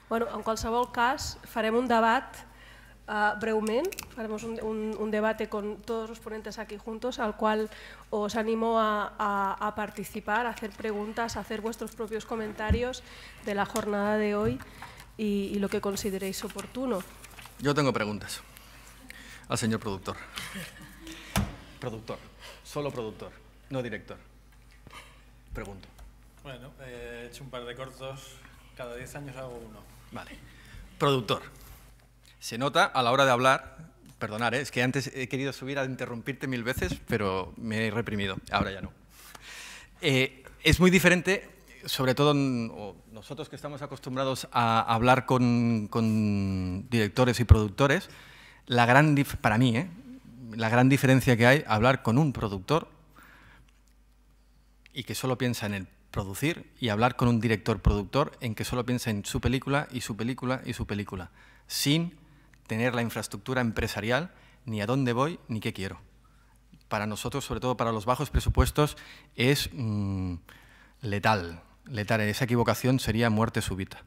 Bueno, en qualsevol cas, farem un debat breument, haremos un debate con todos los ponentes aquí juntos, al cual os animo a participar, a hacer preguntas, a hacer vuestros propios comentarios de la jornada de hoy y lo que consideréis oportuno. Yo tengo preguntas al señor productor. Productor, solo productor, no director. Pregunto. Bueno, he hecho un par de cortos, cada 10 años hago uno. Vale. Productor. Se nota a la hora de hablar, perdonar, es que antes he querido subir a interrumpirte 1000 veces, pero me he reprimido, ahora ya no. Es muy diferente, sobre todo nosotros que estamos acostumbrados a hablar con directores y productores, para mí, la gran diferencia que hay hablar con un productor y que solo piensa en el producir y hablar con un director-productor en que solo piensa en su película y su película y su película, sin tener la infraestructura empresarial, ni a dónde voy, ni qué quiero. Para nosotros, sobre todo para los bajos presupuestos, es letal. Esa equivocación sería muerte súbita.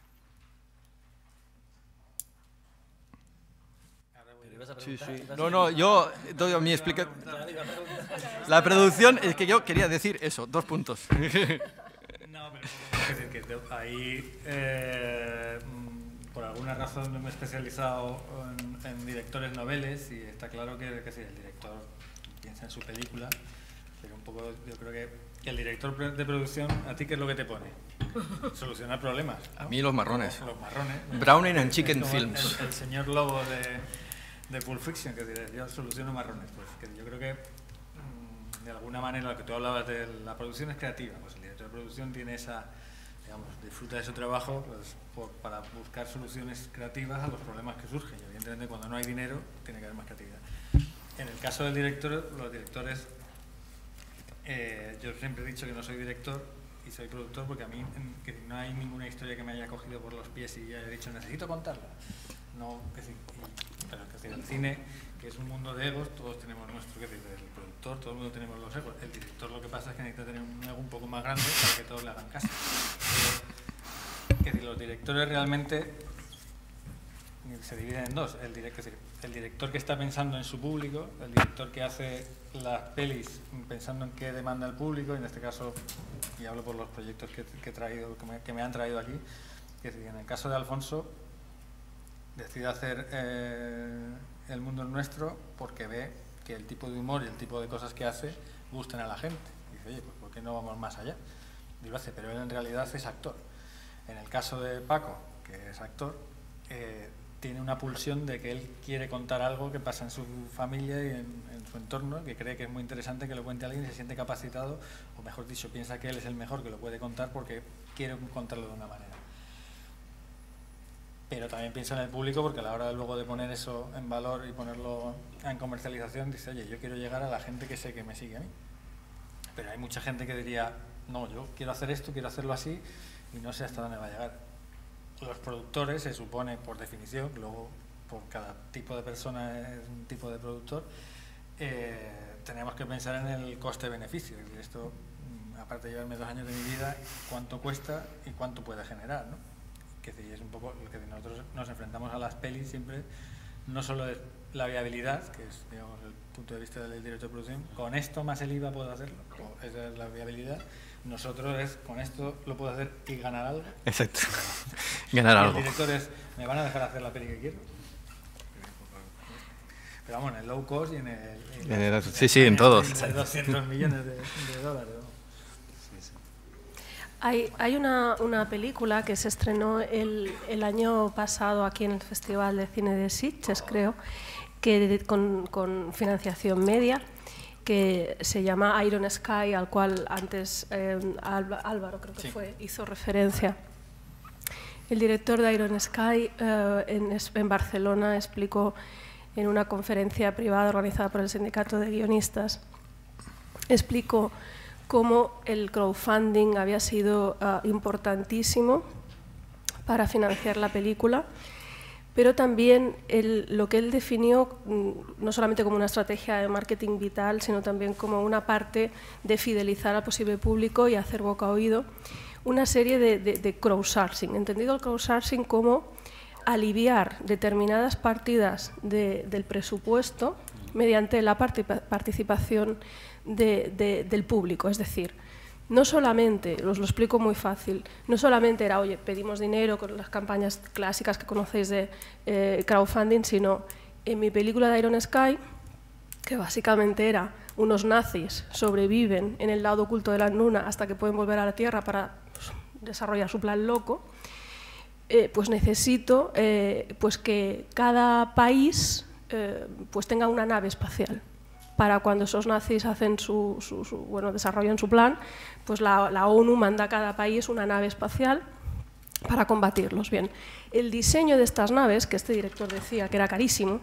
Sí, sí. No, yo doy mi explicación. La producción, es que yo quería decir eso, 2 puntos. No, pero es decir que ahí, por alguna razón me he especializado en directores noveles y está claro que sí, el director piensa en su película, pero un poco yo creo que el director de producción, ¿a ti qué es lo que te pone? Solucionar problemas, ¿no? A mí los marrones. Los marrones. Browning and Chicken Films. El señor Lobo de Pulp Fiction, que dice, yo soluciono marrones. Pues que yo creo que de alguna manera, lo que tú hablabas de la producción es creativa, pues el director de producción tiene esa, digamos, disfruta de su trabajo pues, para buscar soluciones creativas a los problemas que surgen. Y evidentemente cuando no hay dinero tiene que haber más creatividad. En el caso del director, los directores, yo siempre he dicho que no soy director y soy productor porque a mí que no hay ninguna historia que me haya cogido por los pies y haya dicho necesito contarla. No, que sí, pero que el cine, que es un mundo de egos, todos tenemos nuestro, que decir, el productor, todo el mundo tenemos los egos. El director lo que pasa es que necesita tener un ego un poco más grande para que todos le hagan caso. Que decir, los directores realmente se dividen en dos. El director que está pensando en su público, el director que hace las pelis pensando en qué demanda el público, y en este caso, y hablo por los proyectos que he traído, que me han traído aquí, que decir, en el caso de Alfonso, decide hacer El mundo es nuestro porque ve que el tipo de humor y el tipo de cosas que hace gustan a la gente. Y dice, oye, pues ¿por qué no vamos más allá? Y lo hace, pero él en realidad es actor. En el caso de Paco, que es actor, tiene una pulsión de que él quiere contar algo que pasa en su familia y en su entorno, que cree que es muy interesante que lo cuente alguien y se siente capacitado, o mejor dicho, piensa que él es el mejor que lo puede contar porque quiere contarlo de una manera. Pero también piensa en el público porque a la hora luego de poner eso en valor y ponerlo en comercialización dice, oye, yo quiero llegar a la gente que sé que me sigue a mí. Pero hay mucha gente que diría, no, yo quiero hacer esto, quiero hacerlo así y no sé hasta dónde va a llegar. Los productores, se supone por definición, luego por cada tipo de persona es un tipo de productor, tenemos que pensar en el coste-beneficio. Y esto, aparte de llevarme 2 años de mi vida, cuánto cuesta y cuánto puede generar, ¿no? Que es un poco lo que nosotros nos enfrentamos a las pelis siempre, no solo es la viabilidad, que es, digamos, el punto de vista del director de producción, con esto más el IVA puedo hacerlo, esa es la viabilidad. Nosotros es, con esto lo puedo hacer y ganar algo. Exacto, ganar algo. El director es, ¿me van a dejar hacer la peli que quiero? Pero vamos, en el low cost y en el... sí, en todos. 200 millones de dólares. Hay una película que se estrenó el año pasado aquí en el Festival de Cine de Sitges, creo, que con financiación media, que se llama Iron Sky, al cual antes Álvaro, creo que hizo referencia. El director de Iron Sky en Barcelona explicó en una conferencia privada organizada por el Sindicato de Guionistas, explicó cómo el crowdfunding había sido importantísimo para financiar la película, pero también lo que él definió no solamente como una estrategia de marketing vital, sino también como una parte de fidelizar al posible público y hacer boca a oído, una serie de crowdsourcing, entendido el crowdsourcing como aliviar determinadas partidas del presupuesto mediante la participación del público, es decir, no solamente, os lo explico muy fácil, no solamente era, oye, pedimos dinero con las campañas clásicas que conocéis de crowdfunding, sino en mi película de Iron Sky, que básicamente era unos nazis sobreviven en el lado oculto de la luna hasta que pueden volver a la Tierra para desarrollar su plan loco, pues necesito pues que cada país pues tenga una nave espacial. Para cuando esos nazis hacen bueno, desarrollan su plan, pues la ONU manda a cada país una nave espacial para combatirlos. Bien, el diseño de estas naves, que este director decía que era carísimo,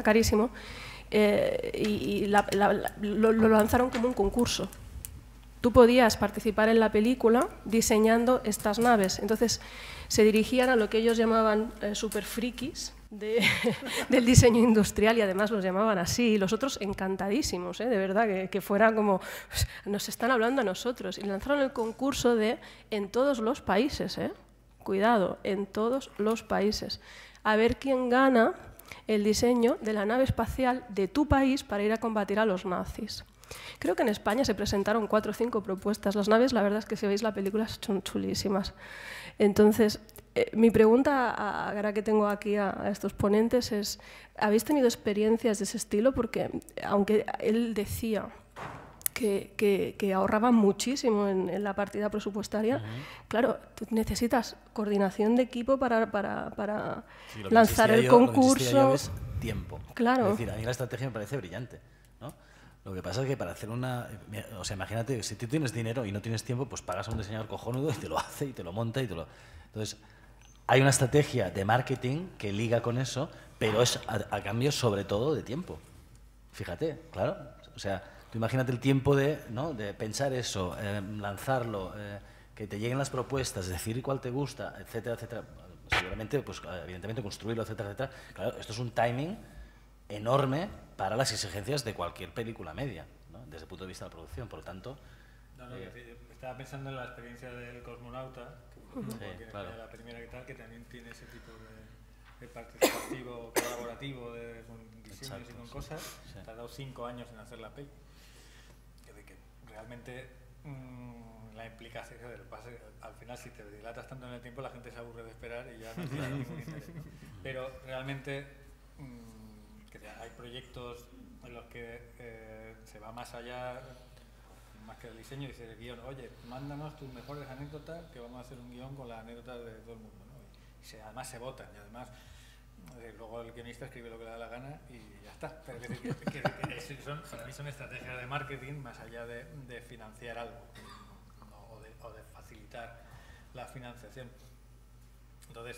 lo lanzaron como un concurso. Tú podías participar en la película diseñando estas naves. Entonces, se dirigían a lo que ellos llamaban super frikis del diseño industrial, y además los llamaban así, y los otros encantadísimos, de verdad, que fueran como, nos están hablando a nosotros. Y lanzaron el concurso en todos los países, cuidado, en todos los países, a ver quién gana el diseño de la nave espacial de tu país para ir a combatir a los nazis. Creo que en España se presentaron 4 o 5 propuestas. Las naves, la verdad es que si veis la película, son chulísimas. Entonces, mi pregunta, ahora que tengo aquí a estos ponentes, es, ¿habéis tenido experiencias de ese estilo? Porque, aunque él decía que ahorraban muchísimo en la partida presupuestaria, claro, tú necesitas coordinación de equipo para lanzar el concurso. Lo que es tiempo. Claro. Es decir, a mí la estrategia me parece brillante, ¿no? Lo que pasa es que para hacer o sea, imagínate, si tú tienes dinero y no tienes tiempo, pues pagas a un diseñador cojonudo y te lo hace y te lo monta y te lo... Entonces, hay una estrategia de marketing que liga con eso, pero es a cambio sobre todo de tiempo. Fíjate, claro. O sea, tú imagínate el tiempo de pensar eso, lanzarlo, que te lleguen las propuestas, decidir cuál te gusta, etcétera, etcétera. Seguramente, pues evidentemente construirlo, etcétera, etcétera. Claro, esto es un timing enorme para las exigencias de cualquier película media, ¿no? Desde el punto de vista de la producción. Por lo tanto... estaba pensando en la experiencia del cosmonauta, que claro. la primera que tal, que también tiene ese tipo de participativo, colaborativo, con diseños y con cosas. Sí. Ha tardado 5 años en hacer la peli. De que realmente la implicación del pase, al final, si te dilatas tanto en el tiempo, la gente se aburre de esperar y ya no tiene ningún interés, ¿no? Pero realmente hay proyectos en los que se va más allá, más que el diseño, y dice el guión, oye, mándanos tus mejores anécdotas, que vamos a hacer un guión con las anécdotas de todo el mundo, ¿no? Y además se votan, y además luego el guionista escribe lo que le da la gana y ya está. Pero para mí son estrategias de marketing más allá de financiar algo, o de facilitar la financiación. Entonces,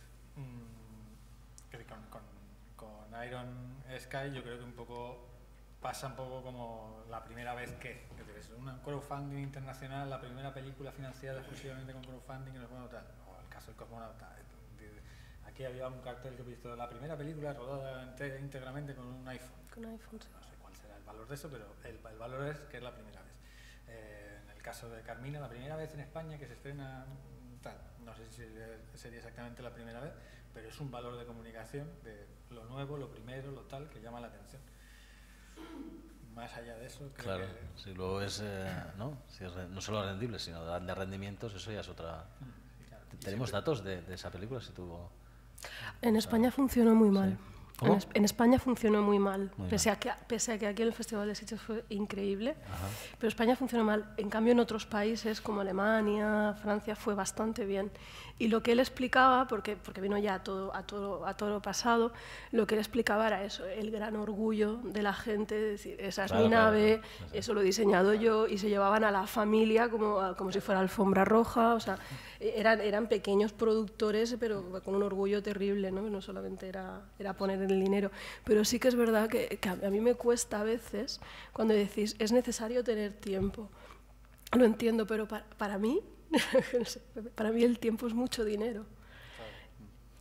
con Iron Sky yo creo que un poco pasa un poco como la primera vez que es un crowdfunding internacional, la primera película financiada exclusivamente con crowdfunding, o el caso del cosmonauta. Aquí había un cartel que he visto, la primera película rodada íntegramente con un iPhone. Con iPhone, sí. No sé cuál será el valor de eso, pero el valor es que es la primera vez. En el caso de Carmina, la primera vez en España que se estrena tal, no sé si sería exactamente la primera vez, pero es un valor de comunicación de lo nuevo, lo primero, lo tal, que llama la atención. Más allá de eso, creo claro, que... si luego es, ¿no? Si es no solo rendible, sino de rendimientos, eso ya es otra... Claro. ¿Tenemos datos de esa película? Si tuvo... En España funcionó muy mal. Sí. ¿Cómo? En España funcionó muy mal, pese mal. A que aquí el Festival de Sitges fue increíble. Ajá. Pero España funcionó mal. En cambio, en otros países como Alemania, Francia, fue bastante bien. Y lo que él explicaba, porque vino ya a todo pasado, lo que él explicaba era eso, el gran orgullo de la gente, de decir, esa es mi nave, eso lo he diseñado yo, y se llevaban a la familia como si fuera alfombra roja. O sea, eran pequeños productores, pero con un orgullo terrible, ¿no? No solamente era poner el dinero. Pero sí que es verdad que a mí me cuesta a veces cuando decís, es necesario tener tiempo. Lo entiendo, pero para mí, para mí el tiempo es mucho dinero.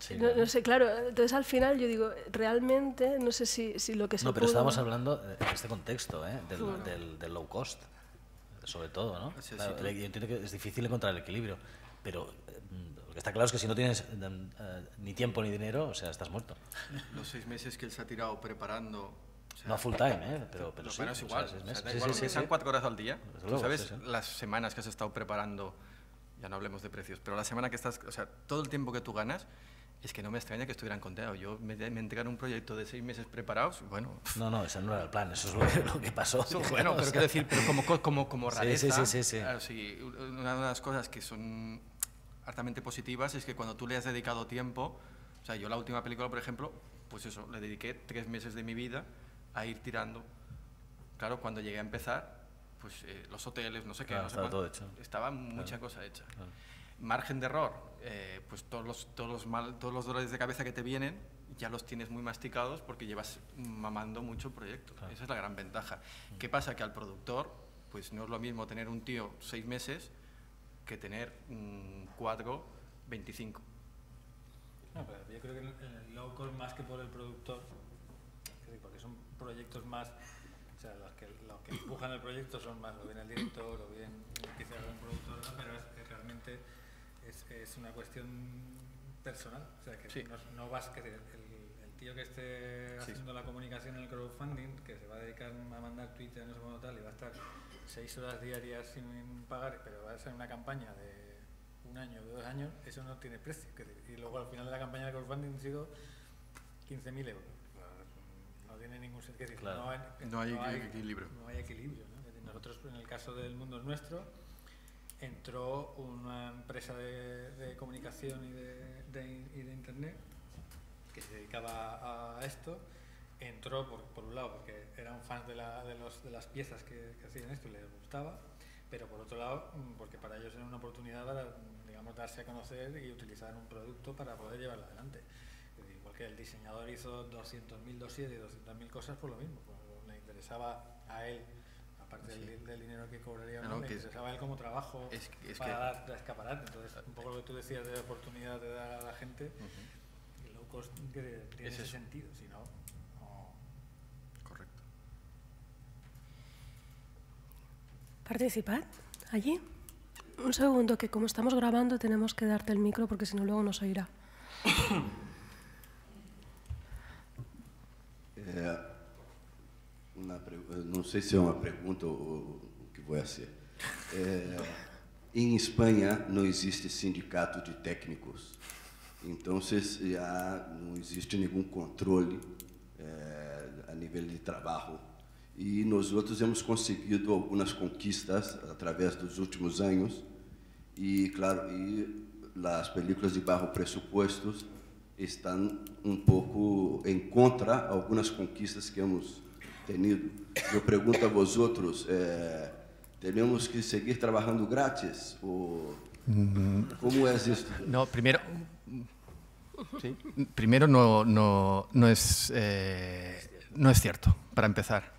Sí, no sé, claro, entonces al final yo digo, realmente, no sé si lo que se No, pero pudo- estábamos hablando en este contexto, del low cost, sobre todo, ¿no? Sí, sí, Claro, tú- yo entiendo que es difícil encontrar el equilibrio, pero lo que está claro es que si no tienes ni tiempo ni dinero, o sea, estás muerto. Los 6 meses que él se ha tirado preparando... o sea, No full time, pero no, sí. bueno, es o sea, igual. 6 O sea, meses. da Sí, igual, sí, aunque sí, sean sí. 4 horas al día. Desde Tú luego, sabes sí, sí. las semanas que has estado preparando, ya no hablemos de precios, pero la semana que estás, o sea, todo el tiempo que tú ganas, es que no me extraña que estuvieran contados. Yo me entregan un proyecto de 6 meses preparados, bueno... No, ese no era el plan, eso es lo que pasó. Eso, digamos. bueno, pero quiero decir, pero como Sí, rareza, sí. claro, sí, una de las cosas que son altamente positivas es que cuando tú le has dedicado tiempo, o sea, yo la última película, por ejemplo, pues eso, le dediqué 3 meses de mi vida a ir tirando. Claro, cuando llegué a empezar, pues los hoteles, no sé qué, Claro, no sé estaba cuánto, todo hecho. estaba mucha cosa hecha. Claro. Margen de error, pues todos los dolores de cabeza que te vienen ya los tienes muy masticados porque llevas mamando mucho el proyecto. Claro. Esa es la gran ventaja. ¿Qué pasa? Que al productor, pues no es lo mismo tener un tío 6 meses que tener 4, 25. No, pero yo creo que en el low cost, más que por el productor, es decir, porque son proyectos más, o sea, los que empujan el proyecto son más, o bien el director, o bien quizás un productor, ¿no? Pero es realmente es una cuestión personal. O sea, que Sí. no vas, que el tío que esté haciendo la comunicación en el crowdfunding, que se va a dedicar a mandar Twitter, no sé cómo tal, y va a estar 6 horas diarias sin pagar, pero va a ser una campaña de 1 año, de 2 años, eso no tiene precio. Y luego al final de la campaña de crowdfunding han sido 15.000 euros. No tiene ningún sentido. Claro. No hay equilibrio. No hay equilibrio, ¿no? Es decir, nosotros, en el caso del Mundo es Nuestro, entró una empresa de comunicación y de internet que se dedicaba a esto. Entró por un lado porque eran fans de las piezas que hacían esto y les gustaba, pero por otro lado porque para ellos era una oportunidad para, digamos, darse a conocer y utilizar un producto para poder llevarlo adelante. Es decir, igual que el diseñador hizo 200.000 dosieres y 200.000 cosas por lo mismo, pues le interesaba a él, aparte del dinero que cobraría, No, le interesaba a él como trabajo para dar escaparate. Entonces, un poco lo que tú decías de oportunidad de dar a la gente, el low cost tiene ese sentido, si no... Correcto. ¿Participar allí? Un segundo, que como estamos grabando tenemos que darte el micro porque si no luego nos oirá. Não sei se é uma pergunta ou o que vou ser. Em Espanha não existe sindicato de técnicos, então já não existe nenhum controle a nível de trabalho. E nós outros hemos conseguido algumas conquistas através dos últimos anos e, claro, as películas de baixo presupuesto estão pouco em contra algumas conquistas que hemos tenido. Eu pergunto a vosotros, ¿tenemos que seguir trabajando gratis? ¿O cómo es esto? No, primero... ¿Sí? Primero no es cierto, para empezar.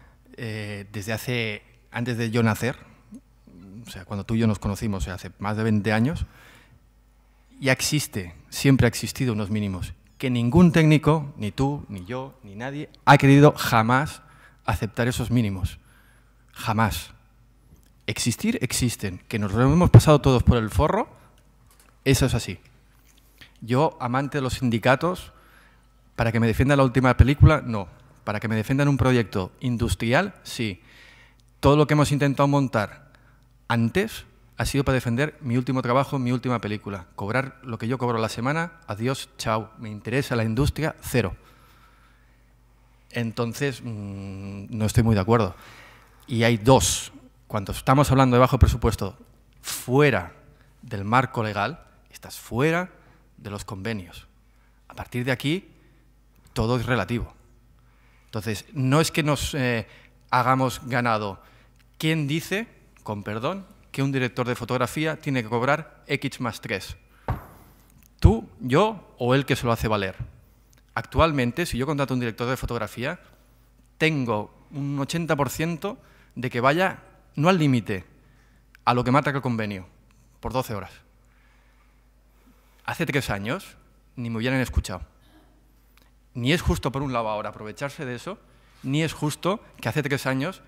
Antes de yo nacer, o sea, cuando tú y yo nos conocimos, o sea, hace más de 20 años, ya siempre ha existido unos mínimos que ningún técnico, ni tú, ni yo, ni nadie, ha querido jamás aceptar esos mínimos. Jamás. Existir, existen. Que nos lo hemos pasado todos por el forro, eso es así. Yo, amante de los sindicatos, para que me defiendan la última película, no. Para que me defiendan un proyecto industrial, sí. Todo lo que hemos intentado montar antes ha sido para defender mi último trabajo, mi última película. Cobrar lo que yo cobro a la semana, adiós, chao. Me interesa la industria, cero. Entonces, no estoy muy de acuerdo. Y hay dos. Cuando estamos hablando de bajo presupuesto, fuera del marco legal, estás fuera de los convenios. A partir de aquí, todo es relativo. Entonces, no es que nos hagamos ganado. ¿Quién dice, con perdón, que un director de fotografía tiene que cobrar X más 3? ¿Tú, yo o él que se lo hace valer? Actualmente, si yo contrato a un director de fotografía, tengo un 80% de que vaya, no al límite, a lo que marca el convenio, por 12 horas. Hace 3 años, ni me hubieran escuchado. Ni es justo, por un lado, ahora aprovecharse de eso, ni es justo que hace 3 años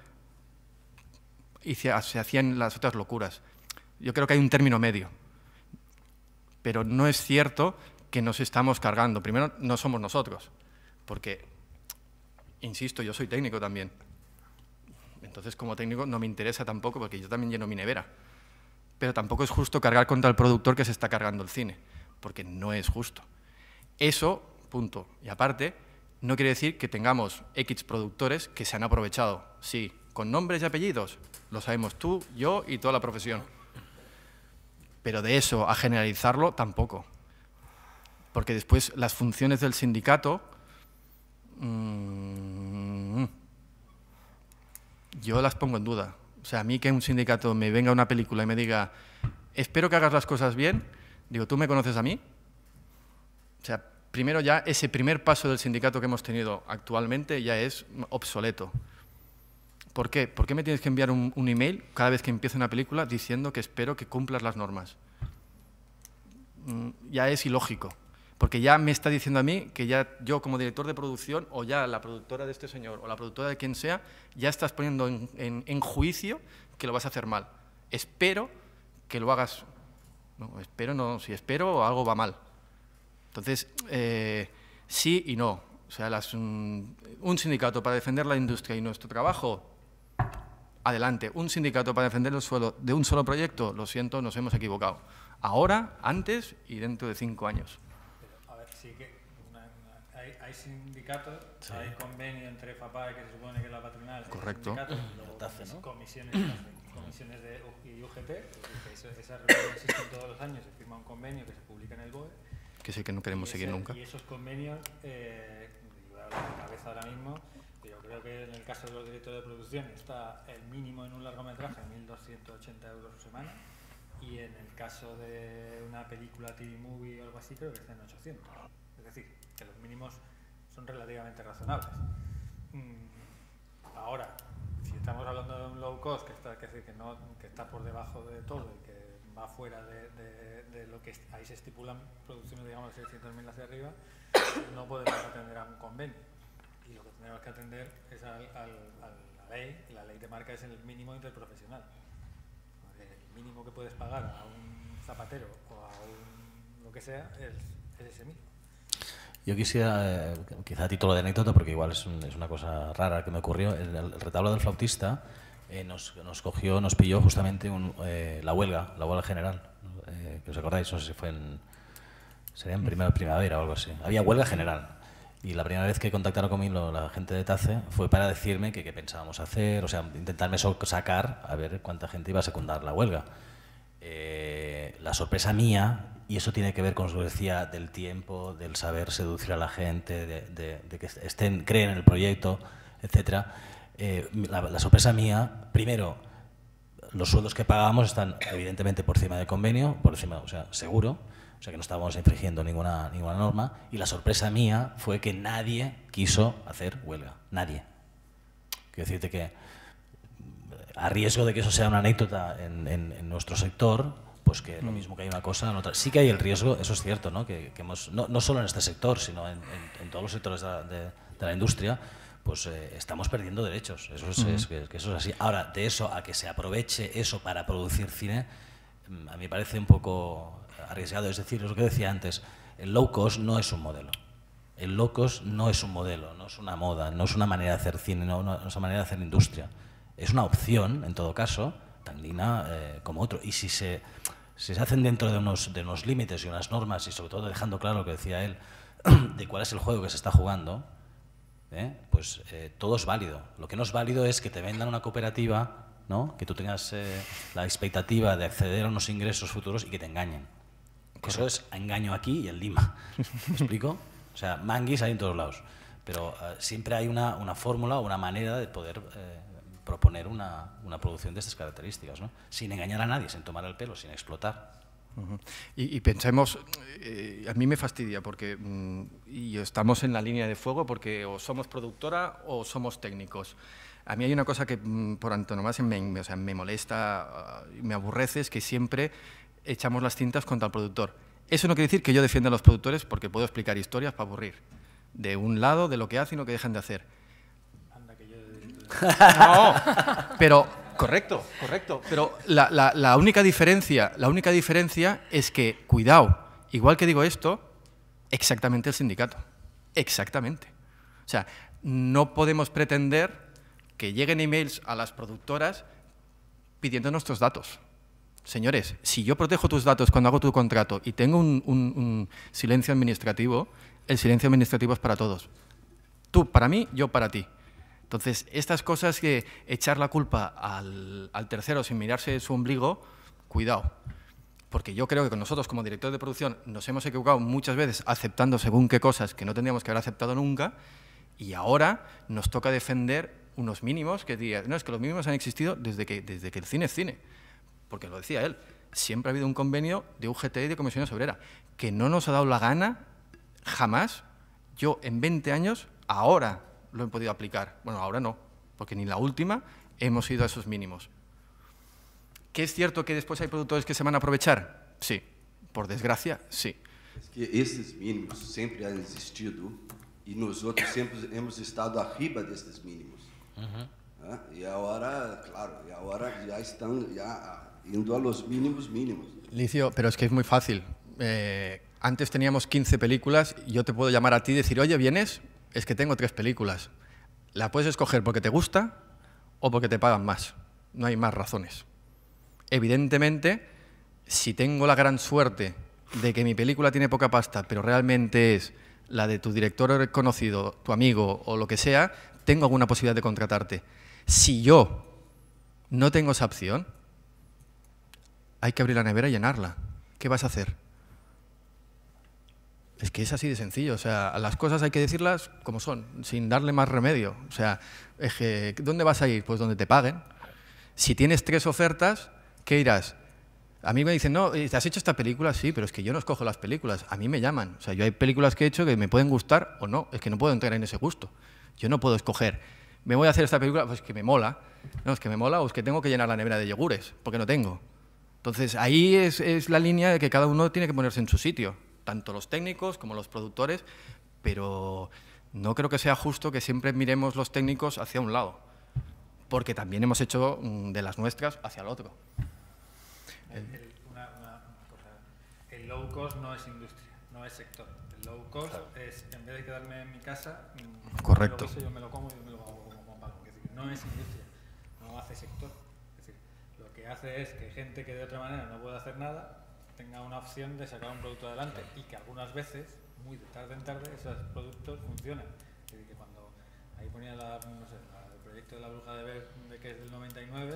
se hacían las otras locuras. Yo creo que hay un término medio. Pero no es cierto que nos estamos cargando. Primero, no somos nosotros, porque, insisto, yo soy técnico también. Entonces, como técnico, no me interesa tampoco, porque yo también lleno mi nevera. Pero tampoco es justo cargar contra el productor que se está cargando el cine, porque no es justo. Eso, punto. Y aparte, no quiere decir que tengamos X productores que se han aprovechado. Sí, con nombres y apellidos, lo sabemos tú, yo y toda la profesión. Pero de eso a generalizarlo, tampoco. Porque después las funciones del sindicato, yo las pongo en duda. O sea, a mí que un sindicato me venga a una película y me diga, espero que hagas las cosas bien, digo, ¿tú me conoces a mí? O sea, primero ya ese primer paso del sindicato que hemos tenido actualmente ya es obsoleto. ¿Por qué? ¿Por qué me tienes que enviar un email cada vez que empiece una película diciendo que espero que cumplas las normas? Ya es ilógico, porque ya me está diciendo a mí que ya yo como director de producción o ya la productora de este señor o la productora de quien sea, ya estás poniendo en juicio que lo vas a hacer mal. Espero que lo hagas. No, espero no, si espero algo va mal. Entonces, sí y no. O sea, un sindicato para defender la industria y nuestro trabajo, adelante. Un sindicato para defender el suelo de un solo proyecto, lo siento, nos hemos equivocado. Ahora, antes y dentro de 5 años. Pero, a ver, sí que hay sindicatos, sí. Hay convenio entre FAPAE, que se supone que es la patronal, correcto. Y luego ¿no? comisiones y UGT, esas reuniones existen todos los años, se firma un convenio que se publica en el BOE. Que es el que no queremos seguir nunca. Y esos convenios, voy a hablar de cabeza ahora mismo, pero creo que en el caso de los directores de producción está el mínimo en un largometraje, 1.280 euros por semana, y en el caso de una película TV movie o algo así, creo que está en 800. Es decir, que los mínimos son relativamente razonables. Ahora, si estamos hablando de un low cost que está por debajo de todo y que va fuera de lo que ahí se estipulan producciones, digamos, de 600.000 hacia arriba, no podemos atender a un convenio. Y lo que tenemos que atender es a la ley, y la ley de marca es el mínimo interprofesional. El mínimo que puedes pagar a un zapatero o a lo que sea es ese mismo. Yo quisiera, quizá a título de anécdota, porque igual es una cosa rara que me ocurrió, el retablo del flautista nos pilló justamente la huelga general, que os acordáis, no sé si sería en primavera o algo así. Había huelga general y la primera vez que contactaron conmigo la gente de TACE fue para decirme que qué pensábamos hacer, o sea, intentarme sacar a ver cuánta gente iba a secundar la huelga. La sorpresa mía, y eso tiene que ver con lo que decía del tiempo, del saber seducir a la gente, de que creen en el proyecto, etcétera. La sorpresa mía, primero, los sueldos que pagábamos están evidentemente por encima del convenio, por encima, o sea, seguro, o sea que no estábamos infringiendo ninguna norma, y la sorpresa mía fue que nadie quiso hacer huelga, nadie. Quiero decirte que, a riesgo de que eso sea una anécdota en nuestro sector, pues que lo mismo que hay una cosa, en otra. Sí que hay el riesgo, eso es cierto, ¿no? Que hemos, no solo en este sector, sino en todos los sectores de la industria, pues estamos perdiendo derechos, eso es que eso es así. Ahora, de eso a que se aproveche eso para producir cine, a mí me parece un poco arriesgado. Es decir, es lo que decía antes, el low cost no es un modelo. El low cost no es un modelo, no es una moda, no es una manera de hacer cine, no es una manera de hacer industria. Es una opción, en todo caso, tan digna como otro. Y si se hacen dentro de unos límites y unas normas, y sobre todo dejando claro lo que decía él, de cuál es el juego que se está jugando, pues todo es válido. Lo que no es válido es que te vendan una cooperativa, ¿no? Que tú tengas la expectativa de acceder a unos ingresos futuros y que te engañen. Eso es engaño aquí y en Lima. ¿Me explico? O sea, manguis hay en todos lados. Pero siempre hay una fórmula o una manera de poder proponer una producción de estas características, ¿no? Sin engañar a nadie, sin tomar el pelo, sin explotar. Y pensemos, a mí me fastidia porque y estamos en la línea de fuego porque o somos productora o somos técnicos. A mí hay una cosa que por antonomasia me molesta, me aburrece, es que siempre echamos las cintas contra el productor. Eso no quiere decir que yo defienda a los productores, porque puedo explicar historias para aburrir. De un lado, de lo que hacen y lo que dejan de hacer. Anda, que yo... No, pero... Correcto. Pero la única diferencia es que, cuidado, igual que digo esto, exactamente el sindicato. Exactamente. O sea, no podemos pretender que lleguen emails a las productoras pidiendo nuestros datos. Señores, si yo protejo tus datos cuando hago tu contrato y tengo un silencio administrativo, el silencio administrativo es para todos. Tú para mí, yo para ti. Entonces, estas cosas que echar la culpa al tercero sin mirarse su ombligo, cuidado. Porque yo creo que con nosotros, como directores de producción, nos hemos equivocado muchas veces aceptando según qué cosas que no tendríamos que haber aceptado nunca, y ahora nos toca defender unos mínimos que dirían, no, es que los mínimos han existido desde que el cine es cine. Porque lo decía él, siempre ha habido un convenio de UGT y de Comisiones Obreras, que no nos ha dado la gana jamás. Yo en 20 años, ahora lo he podido aplicar. Bueno, ahora no, porque ni la última hemos ido a esos mínimos. ¿Que es cierto que después hay productores que se van a aprovechar? Sí, por desgracia, sí. Es que esses mínimos sempre han existido e nosotros sempre hemos estado arriba desses mínimos. E agora, claro, já estão indo a los mínimos. Licio, pero es que es muy fácil. Antes teníamos 15 películas y yo te puedo llamar a ti y decir, oye, ¿vienes? Es que tengo 3 películas. La puedes escoger porque te gusta o porque te pagan más. No hay más razones. Evidentemente, si tengo la gran suerte de que mi película tiene poca pasta, pero realmente es la de tu director conocido, tu amigo o lo que sea, tengo alguna posibilidad de contratarte. Si yo no tengo esa opción, hay que abrir la nevera y llenarla. ¿Qué vas a hacer? Es que es así de sencillo, o sea, las cosas hay que decirlas como son, sin darle más remedio. O sea, es que, ¿dónde vas a ir? Pues donde te paguen. Si tienes 3 ofertas, ¿qué irás? A mí me dicen, no, ¿te has hecho esta película? Sí, pero es que yo no escojo las películas, a mí me llaman. O sea, yo hay películas que he hecho que me pueden gustar o no, es que no puedo entrar en ese gusto. Yo no puedo escoger, me voy a hacer esta película, pues que me mola. No, es que me mola o es que tengo que llenar la nevera de yogures, porque no tengo. Entonces, ahí es la línea de que cada uno tiene que ponerse en su sitio. Tanto los técnicos como los productores, pero no creo que sea justo que siempre miremos los técnicos hacia un lado, porque también hemos hecho de las nuestras hacia el otro. Una cosa, el low cost no es industria, no es sector. El low cost es, en vez de quedarme en mi casa, correcto, yo me lo como y yo me lo hago como pago. Es decir, no es industria, no hace sector. Es decir, lo que hace es que gente que de otra manera no puede hacer nada tenga una opción de sacar un producto adelante y que algunas veces, muy de tarde en tarde, esos productos funcionan. Es decir, que cuando ahí ponía el proyecto de La Bruja de Ver, que es del 99,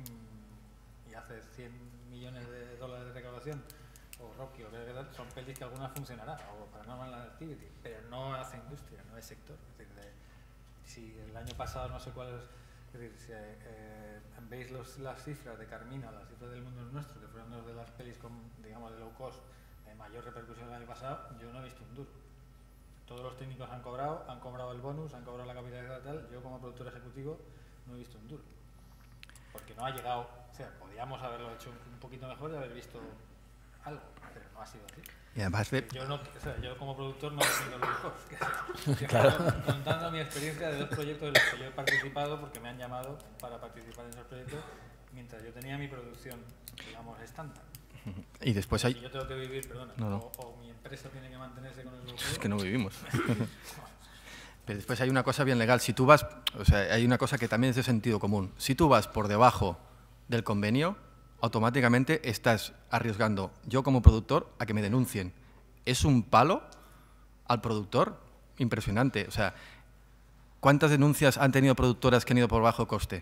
y hace 100 millones de dólares de recaudación, o Rocky, o qué tal, son pelis que algunas funcionarán, o Paranormal Activity, pero no hace industria, no es sector. Es decir, si el año pasado no sé cuál es, decir, si veis las cifras de Carmina, las cifras del Mundo es Nuestro, que fueron dos de las pelis con, digamos, de low cost, de mayor repercusión el año pasado, yo no he visto un duro. Todos los técnicos han cobrado el bonus, han cobrado la capitalidad y tal, yo como productor ejecutivo no he visto un duro. Porque no ha llegado, o sea, podíamos haberlo hecho un poquito mejor y haber visto algo, pero no ha sido así. Y además yo como productor no he tenido low cost. Claro. Contando mi experiencia de 2 proyectos en los que yo he participado porque me han llamado para participar en esos proyectos mientras yo tenía mi producción, digamos, estándar. Y después hay... Si yo tengo que vivir, perdona, o mi empresa tiene que mantenerse con el low cost. Es que no vivimos. Pero después hay una cosa bien legal. Si tú vas, o sea, hay una cosa que también es de sentido común. Si tú vas por debajo del convenio, automáticamente estás arriesgando, yo como productor, a que me denuncien. Es un palo al productor impresionante. O sea, ¿cuántas denuncias han tenido productoras que han ido por bajo coste?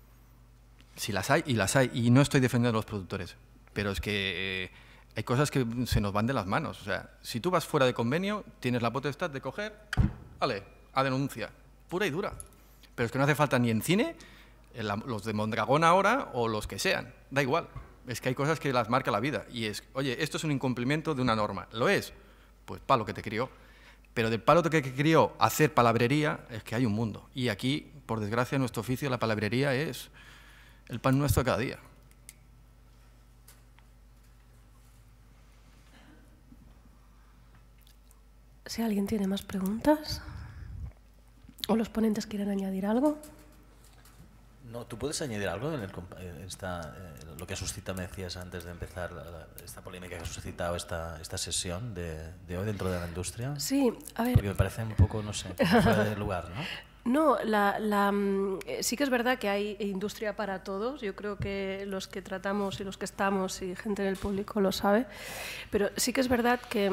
Si las hay, y las hay. Y no estoy defendiendo a los productores, pero es que hay cosas que se nos van de las manos. O sea, si tú vas fuera de convenio, tienes la potestad de coger, vale, a denuncia, pura y dura. Pero es que no hace falta ni en cine, los de Mondragón ahora o los que sean, da igual. Es que hay cosas que las marca la vida y es, oye, esto es un incumplimiento de una norma. ¿Lo es? Pues palo que te crió. Pero del palo que te crió hacer palabrería es que hay un mundo. Y aquí, por desgracia, en nuestro oficio la palabrería es el pan nuestro de cada día. si alguien tiene más preguntas o los ponentes quieren añadir algo. No, ¿tú puedes añadir algo en lo que suscita, me decías antes de empezar, esta polémica que ha suscitado esta sesión de hoy dentro de la industria? Sí, a ver. Porque me parece un poco, no sé, fuera de lugar, ¿no? No, sí que es verdad que hay industria para todos. Yo creo que los que tratamos y los que estamos y gente en el público lo sabe. Pero sí que es verdad que,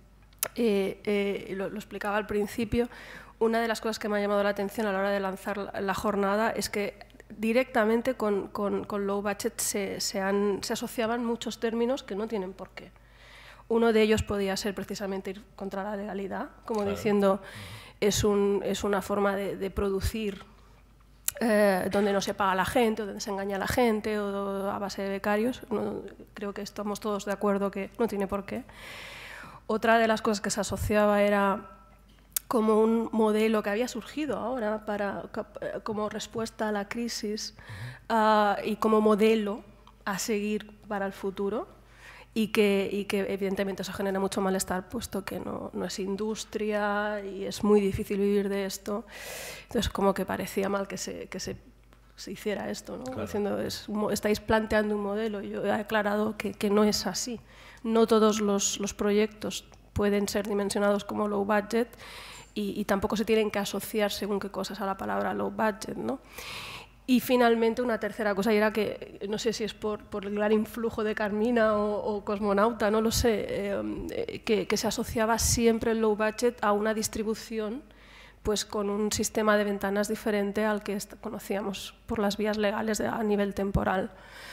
lo explicaba al principio, una de las cosas que me ha llamado la atención a la hora de lanzar la jornada es que directamente con low budget se asociaban muchos términos que no tienen por qué. Uno de ellos podía ser precisamente ir contra la legalidad, como claro. Diciendo es una forma de producir donde no se paga a la gente, o donde se engaña a la gente, o a base de becarios. No, creo que estamos todos de acuerdo que no tiene por qué. Otra de las cosas que se asociaba era como un modelo que había surgido ahora como respuesta a la crisis y como modelo a seguir para el futuro y que evidentemente eso genera mucho malestar puesto que no es industria y es muy difícil vivir de esto. Entonces como que parecía mal que se hiciera esto, ¿no? Claro. Diciendo, estáis planteando un modelo y yo he aclarado que no es así. No todos los proyectos pueden ser dimensionados como low budget y tampoco se tienen que asociar según qué cosas a la palabra low budget, ¿no? Y finalmente una tercera cosa, y era que, no sé si es por el gran influjo de Carmina o Cosmonauta, no lo sé, que se asociaba siempre el low budget a una distribución pues con un sistema de ventanas diferente al que conocíamos por las vías legales a nivel temporal.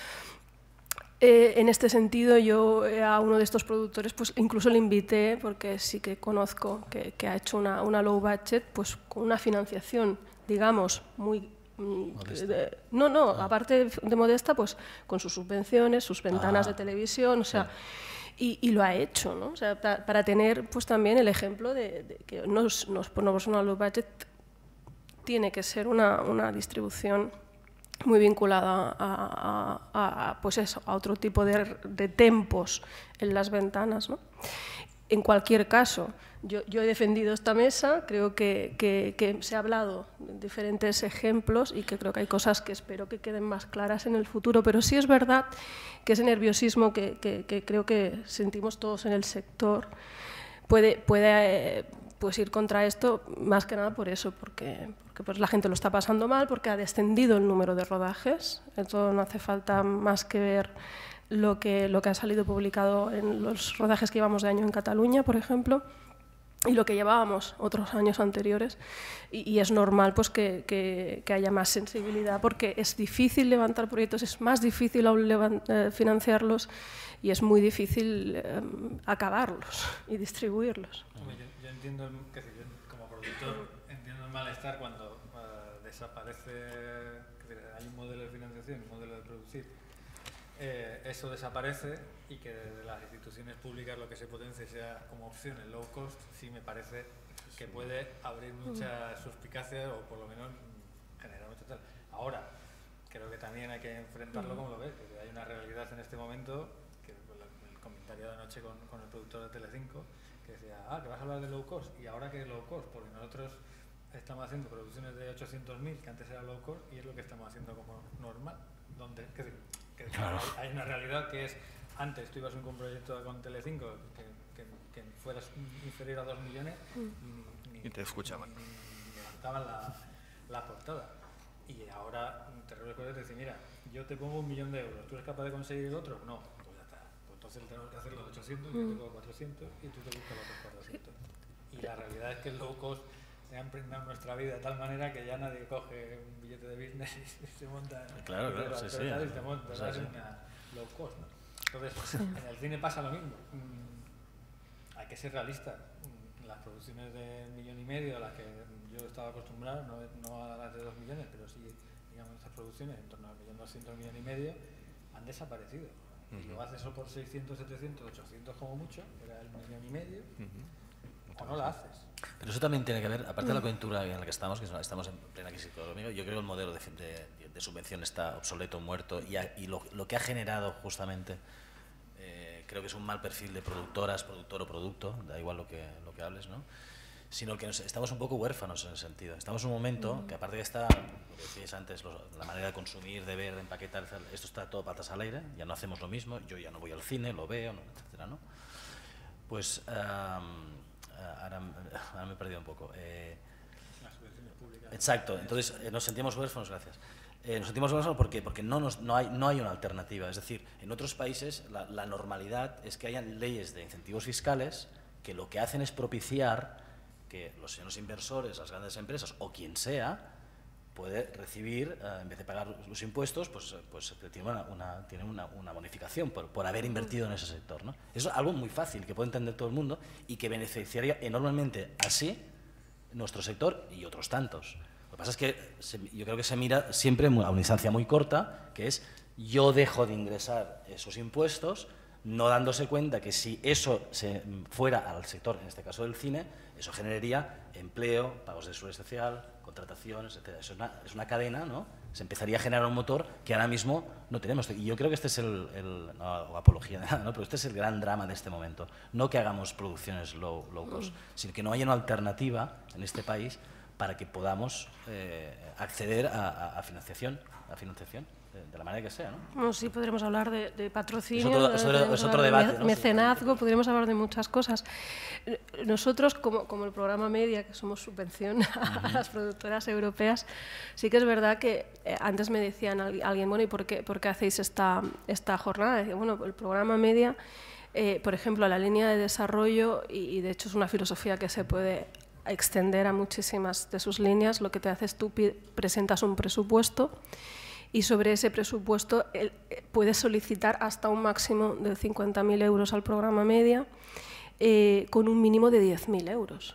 En este sentido, yo a uno de estos productores pues incluso le invité, porque sí que conozco que ha hecho una low budget pues con una financiación, digamos, muy... aparte de modesta, pues con sus subvenciones, sus ventanas de televisión, o sea... Sí. Y lo ha hecho, ¿no? O sea, para tener pues también el ejemplo de que nos ponemos una low budget, tiene que ser una distribución muy vinculada pues eso, a otro tipo de tempos en las ventanas, ¿no? En cualquier caso, yo he defendido esta mesa, creo que se ha hablado de diferentes ejemplos y que creo que hay cosas que espero que queden más claras en el futuro, pero sí es verdad que ese nerviosismo que creo que sentimos todos en el sector puede pues ir contra esto, más que nada por eso, porque pues la gente lo está pasando mal, porque ha descendido el número de rodajes. Esto no hace falta más que ver lo que ha salido publicado en los rodajes que llevamos de año en Cataluña, por ejemplo, y lo que llevábamos otros años anteriores. Y es normal pues, que haya más sensibilidad, porque es difícil levantar proyectos, es más difícil aún financiarlos y es muy difícil acabarlos y distribuirlos. Yo entiendo, como productor, entiendo el malestar cuando desaparece, hay un modelo de financiación, un modelo de producir, eso desaparece y que desde las instituciones públicas lo que se potencie sea como opción el low cost, sí me parece que puede abrir muchas suspicacias o por lo menos generar mucho tal. Ahora, creo que también hay que enfrentarlo como lo ves, que hay una realidad en este momento, que el comentario de anoche con el productor de Telecinco, que decía, que vas a hablar de low cost, y ahora que es low cost, porque nosotros estamos haciendo producciones de 800.000, que antes era low cost, y es lo que estamos haciendo como normal, donde claro. Hay una realidad que es, antes tú ibas a un proyecto con Telecinco que fueras inferior a 2 millones, ni te escuchaban. Ni levantaban la portada. Y ahora te recuerdo y te dicen, mira, yo te pongo 1 millón de euros, ¿tú eres capaz de conseguir el otro? No, pues ya está. Pues entonces tenemos que hacer los 800, yo te pongo 400 y tú te buscas los otros 400. Y la realidad es que el low cost se ha impregnado en nuestra vida de tal manera que ya nadie coge un billete de business y se monta claro, sí, sí. Y se monta, o sea, es una low cost, ¿no? Entonces, en el cine pasa lo mismo. Hay que ser realista. Las producciones de 1,5 millones a las que yo estaba acostumbrado, no a las de 2 millones, pero sí, digamos, estas producciones en torno a 1.200.000, 1,5 millones, han desaparecido. Y lo haces eso por 600, 700, 800 como mucho, era el 1,5 millones, o no la haces. Pero eso también tiene que ver, aparte de la coyuntura en la que estamos estamos en plena crisis económica, yo creo que el modelo de subvención está obsoleto, muerto, y lo que ha generado justamente creo que es un mal perfil de productoras, productor o producto, da igual lo que hables, ¿no? Sino que estamos un poco huérfanos en ese sentido. Estamos en un momento que, aparte de lo que decíais antes, la manera de consumir, de ver, de empaquetar, esto está todo patas al aire, ya no hacemos lo mismo, yo ya no voy al cine, lo veo, etcétera, ¿no? Pues ahora me he perdido un poco. Las subvenciones públicas. Exacto, entonces nos sentimos huérfanos, gracias. Nos sentimos huérfanos porque no hay una alternativa. Es decir, en otros países la normalidad es que hayan leyes de incentivos fiscales que lo que hacen es propiciar que los inversores, las grandes empresas o quien sea, puede recibir, en vez de pagar los impuestos, pues tiene una bonificación por haber invertido en ese sector, ¿no? Es algo muy fácil, que puede entender todo el mundo y que beneficiaría enormemente así nuestro sector y otros tantos. Lo que pasa es que yo creo que se mira siempre a una instancia muy corta, que es yo dejo de ingresar esos impuestos, no dándose cuenta que si eso se fuera al sector, en este caso del cine, eso generaría empleo, pagos de seguridad social, contrataciones, etc. Es una cadena, ¿no? Se empezaría a generar un motor que ahora mismo no tenemos. Y yo creo que este es no apología de nada, ¿no? Pero este es el gran drama de este momento. No que hagamos producciones low cost, sino que no haya una alternativa en este país para que podamos acceder a financiación de la manera que sea, ¿no? Bueno, sí, podremos hablar de patrocinio, es otro debate, ¿no? Mecenazgo, podríamos hablar de muchas cosas. Nosotros, como el programa Media, que somos subvención a las productoras europeas, sí que es verdad que antes me decían alguien, bueno, ¿y por qué hacéis esta jornada? Decía, bueno, el programa Media, por ejemplo, la línea de desarrollo, y de hecho es una filosofía que se puede extender a muchísimas de sus líneas, lo que te hace es tú presentas un presupuesto y sobre ese presupuesto puedes solicitar hasta un máximo de 50.000 euros al programa Media, con un mínimo de 10.000 euros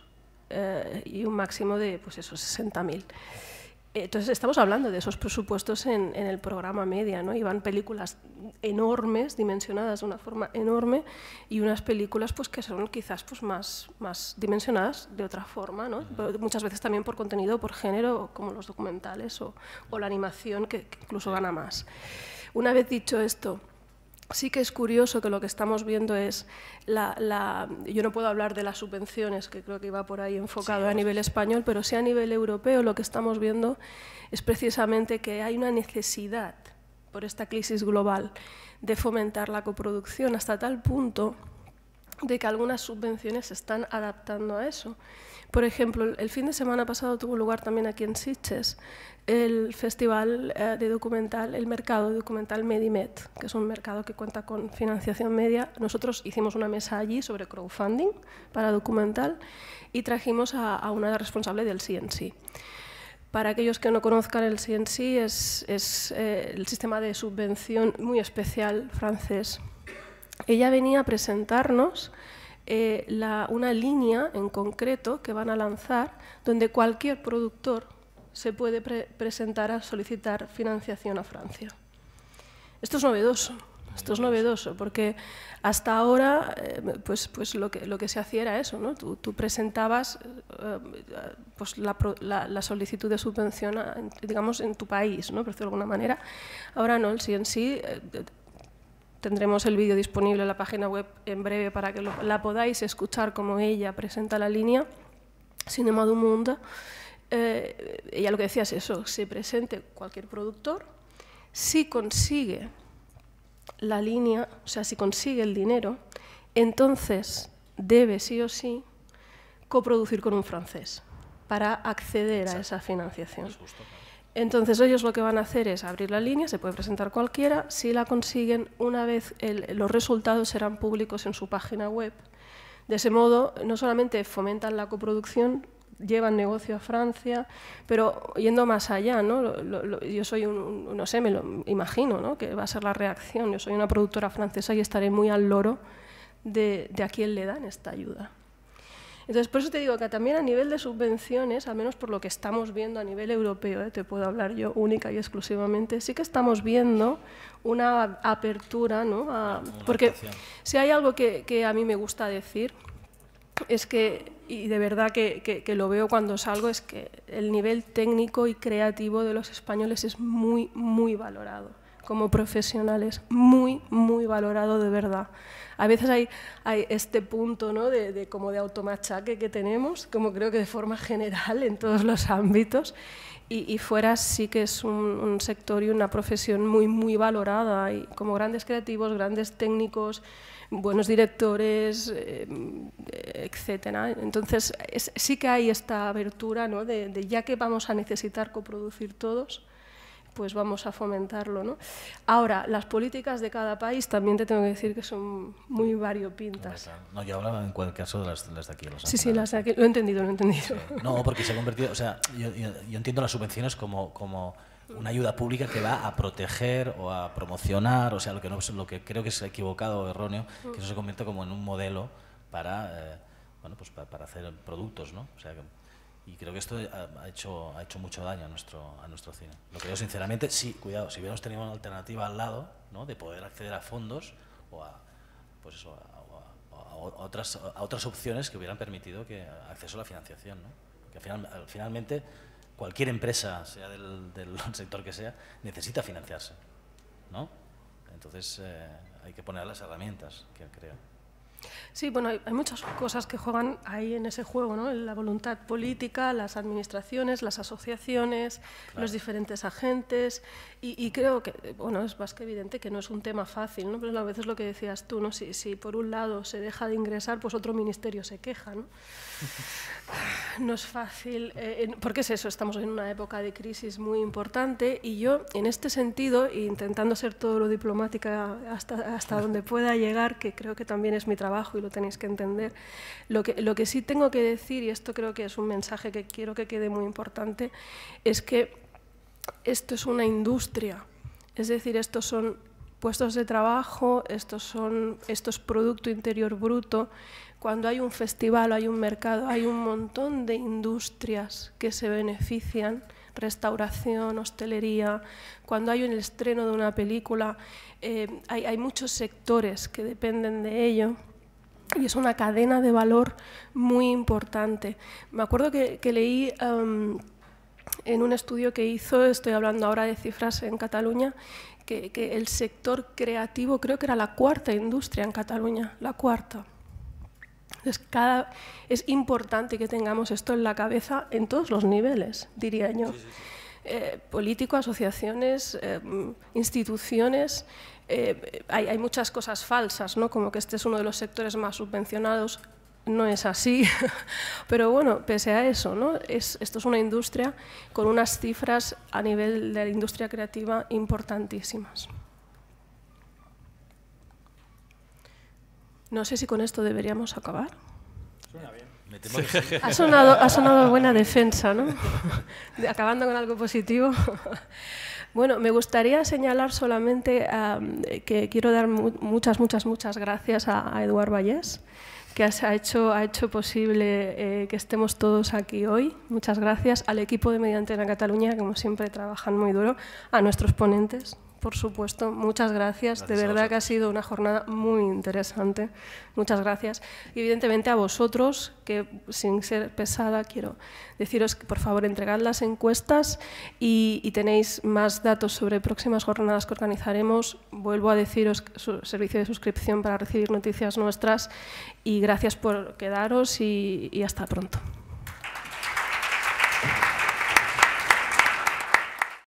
y un máximo de, pues eso, 60.000. Entonces estamos hablando de esos presupuestos en el programa Media, ¿no? Y van películas enormes, dimensionadas de una forma enorme, y unas películas pues que son quizás pues más dimensionadas de otra forma, ¿no? Muchas veces también por contenido, por género, como los documentales o la animación, que incluso gana más. Una vez dicho esto, sí que es curioso que lo que estamos viendo es yo no puedo hablar de las subvenciones, que creo que iba por ahí enfocado a nivel español, pero sí a nivel europeo lo que estamos viendo es precisamente que hay una necesidad por esta crisis global de fomentar la coproducción hasta tal punto de que algunas subvenciones se están adaptando a eso. Por ejemplo, el fin de semana pasado tuvo lugar también aquí en Sitges el festival de documental, el mercado de documental Medimet, que es un mercado que cuenta con financiación media. Nosotros hicimos una mesa allí sobre crowdfunding para documental y trajimos a una responsable del CNC. Para aquellos que no conozcan, el CNC es el sistema de subvención muy especial francés. Ella venía a presentarnos una línea en concreto que van a lanzar, donde cualquier productor se puede presentar a solicitar financiación a Francia. Esto es novedoso, porque hasta ahora pues lo que se hacía era eso, ¿no? Tú presentabas pues la solicitud de subvención, digamos, en tu país, ¿no? Por decirlo de alguna manera. Ahora no, el CNC, tendremos el vídeo disponible en la página web en breve para que la podáis escuchar como ella presenta la línea Cinéma du Monde. Ella lo que decía es eso, se presente cualquier productor, si consigue la línea, o sea, si consigue el dinero, entonces debe sí o sí coproducir con un francés para acceder a esa financiación. Entonces ellos lo que van a hacer es abrir la línea, se puede presentar cualquiera, si la consiguen, una vez los resultados serán públicos en su página web. De ese modo, no solamente fomentan la coproducción, llevan negocio a Francia, pero yendo más allá, ¿no? Yo soy no sé, me lo imagino, ¿no? Que va a ser la reacción. Yo soy una productora francesa y estaré muy al loro de a quién le dan esta ayuda. Entonces, por eso te digo que también a nivel de subvenciones, al menos por lo que estamos viendo a nivel europeo, te puedo hablar yo única y exclusivamente, sí que estamos viendo una apertura, ¿no? Porque si hay algo que a mí me gusta decir, es que, y de verdad que lo veo cuando salgo, es que el nivel técnico y creativo de los españoles es muy, muy valorado. como profesionales, muy, muy valorado de verdad. A veces hay este punto, ¿no?, como de automachaque que tenemos, como creo que de forma general en todos los ámbitos, y fuera sí que es un sector y una profesión muy, muy valorada, y como grandes creativos, grandes técnicos, buenos directores, etcétera. Entonces, sí que hay esta abertura, ¿no?, de ya que vamos a necesitar coproducir todos, pues vamos a fomentarlo, ¿no? Ahora, las políticas de cada país también te tengo que decir que son muy variopintas. No, yo hablaba en cualquier caso de las de aquí. Sí, las de aquí. Lo he entendido. Sí. No, porque se ha convertido... O sea, yo entiendo las subvenciones como una ayuda pública que va a proteger o a promocionar, o sea, lo que creo que es equivocado o erróneo, que eso se convierte como en un modelo para, bueno, pues para hacer productos, ¿no? O sea, y creo que esto ha hecho mucho daño a nuestro cine. Lo creo sinceramente. Sí, cuidado, si hubiéramos tenido una alternativa al lado, ¿no?, de poder acceder a fondos o a, pues eso, a otras opciones que hubieran permitido que acceso a la financiación, ¿no? Porque finalmente cualquier empresa, sea del sector que sea, necesita financiarse, ¿no? Entonces hay que poner las herramientas, que creo. Sí, bueno, hay muchas cosas que juegan ahí en ese juego, ¿no? La voluntad política, las administraciones, las asociaciones, claro, los diferentes agentes, y creo que, bueno, es más que evidente que no es un tema fácil, ¿no? Pero a veces lo que decías tú, ¿no? Si por un lado se deja de ingresar, pues otro ministerio se queja, ¿no? No es fácil, porque es eso, estamos en una época de crisis muy importante, y yo, en este sentido, intentando ser todo lo diplomática hasta donde pueda llegar, que creo que también es mi trabajo y lo tenéis que entender, lo que sí tengo que decir, y esto creo que es un mensaje que quiero que quede muy importante, es que esto es una industria, es decir, estos son puestos de trabajo, esto es Producto Interior Bruto. Cuando hay un festival, hay un mercado, hay un montón de industrias que se benefician, restauración, hostelería. Cuando hay un estreno de una película, hay muchos sectores que dependen de ello, y es una cadena de valor muy importante. Me acuerdo que leí en un estudio que hizo, estoy hablando ahora de cifras en Cataluña, que el sector creativo creo que era la cuarta industria en Cataluña, la cuarta. Entonces, es importante que tengamos esto en la cabeza en todos los niveles, diría yo. Sí, sí, sí. Político, asociaciones, instituciones. Hay muchas cosas falsas, ¿no? Como que este es uno de los sectores más subvencionados. No es así, pero bueno, pese a eso, ¿no? Esto es una industria con unas cifras a nivel de la industria creativa importantísimas. No sé si con esto deberíamos acabar. Suena bien. Ha sonado buena defensa, ¿no? Acabando con algo positivo. Bueno, me gustaría señalar solamente que quiero dar muchas gracias a Eduard Vallès, que ha hecho posible que estemos todos aquí hoy. Muchas gracias al equipo de Media Antena Cataluña, que como siempre trabajan muy duro, a nuestros ponentes, por supuesto. Muchas gracias. De verdad que ha sido una jornada muy interesante. Muchas gracias. Y evidentemente a vosotros, que sin ser pesada, quiero deciros que por favor entregad las encuestas y tenéis más datos sobre próximas jornadas que organizaremos. Vuelvo a deciros su servicio de suscripción para recibir noticias nuestras, y gracias por quedaros y hasta pronto.